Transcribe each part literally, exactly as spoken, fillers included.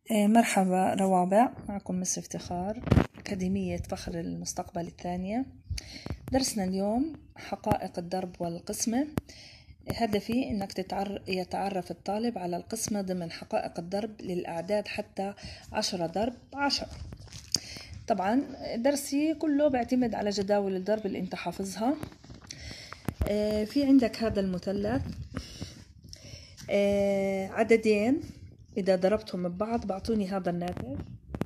مرحبا روابع، معكم مس افتخار أكاديمية فخر المستقبل الثانية. درسنا اليوم حقائق الضرب والقسمة. هدفي انك تتعر... يتعرف الطالب على القسمة ضمن حقائق الضرب للأعداد حتى عشرة ضرب عشرة. طبعا درسي كله بيعتمد على جداول الضرب اللي انت حافظها. آه في عندك هذا المثلث، آه عددين إذا ضربتهم ببعض بعطوني هذا الناتج.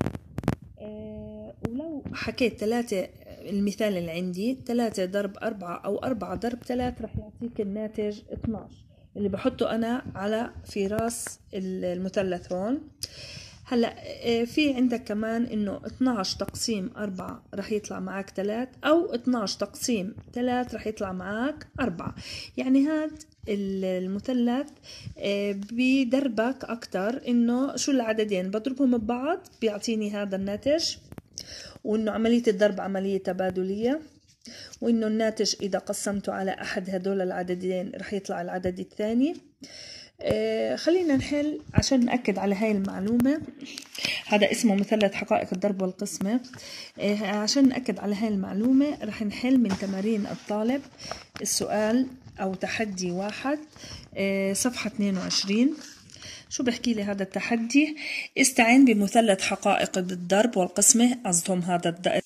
أه ولو حكيت ثلاثة، المثال اللي عندي ثلاثة ضرب أربعة أو أربعة ضرب ثلاثة رح يعطيك الناتج اثناعش اللي بحطه أنا على في راس المثلث هون. هلا أه في عندك كمان إنه اثناعش تقسيم أربعة رح يطلع معك ثلاثة، أو اثناعش تقسيم ثلاثة رح يطلع معك أربعة. يعني هاد المثلث بيدربك أكتر إنه شو العددين بضربهم ببعض بيعطيني هذا الناتج، وإنه عملية الضرب عملية تبادلية، وإنه الناتج إذا قسمته على أحد هدول العددين رح يطلع العدد الثاني. آه خلينا نحل عشان نأكد على هاي المعلومة. هذا اسمه مثلث حقائق الضرب والقسمة. آه عشان نأكد على هاي المعلومة رح نحل من تمارين الطالب السؤال أو تحدي واحد، آه صفحة اثنين وعشرين. شو بحكي لي هذا التحدي؟ استعين بمثلث حقائق الضرب والقسمة، قصدهم هذا الضرب.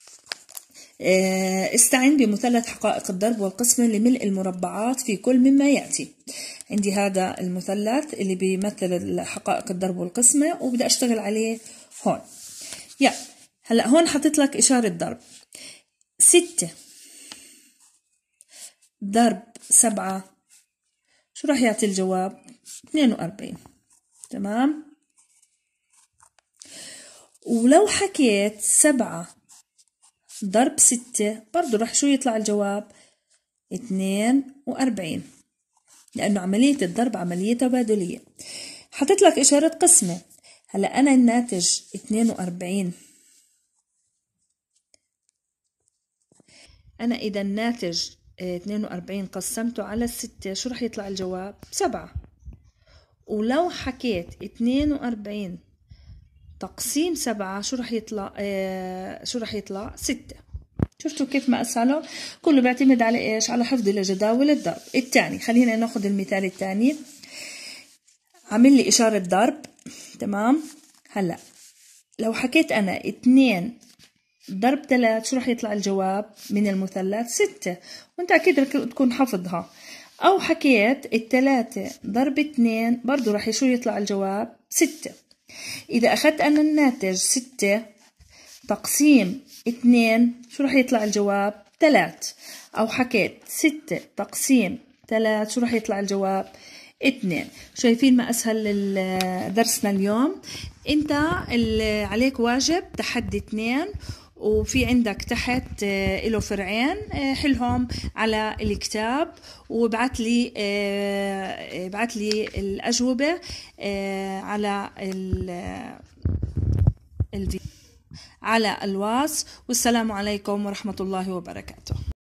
استعين بمثلث حقائق الضرب والقسمة لملء المربعات في كل مما يأتي. عندي هذا المثلث اللي بيمثل حقائق الضرب والقسمة وبدي أشتغل عليه هون. يا هلأ هون حطيت لك إشارة ضرب. ستة ضرب سبعة شو راح يعطي الجواب؟ اثنين وأربعين. تمام. ولو حكيت سبعة ضرب ستة برضو رح شو يطلع الجواب؟ اثنين وأربعين، لأنه عملية الضرب عملية تبادلية. حطيت لك إشارة قسمة. هلأ أنا الناتج اثنين وأربعين، أنا إذا الناتج اثنين وأربعين قسمته على الستة شو رح يطلع الجواب؟ سبعة. ولو حكيت اثنين وأربعين تقسيم سبعة شو رح يطلع؟ آه شو رح يطلع؟ ستة. شفتوا كيف ما أسهله؟ كله بيعتمد على إيش؟ على حفظ لجداول الضرب. الثاني، خلينا ناخذ المثال الثاني. عامل لي إشارة ضرب. تمام. هلا لو حكيت أنا اثنين ضرب ثلاثة شو رح يطلع الجواب من المثلث؟ ستة، وانت أكيد تكون حفظها. أو حكيت الثلاثة ضرب اثنين برضو رح شو يطلع الجواب؟ ستة. إذا أخذت أنا الناتج ستة تقسيم اثنين شو رح يطلع الجواب؟ ثلاثة. أو حكيت ستة تقسيم ثلاثة شو رح يطلع الجواب؟ اثنين. شايفين ما أسهل درسنا اليوم؟ أنت اللي عليك واجب تحدي اثنين، وفي عندك تحت له فرعين حلهم على الكتاب، وابعت لي ابعت لي الأجوبة على الفيديو على الواس. والسلام عليكم ورحمة الله وبركاته.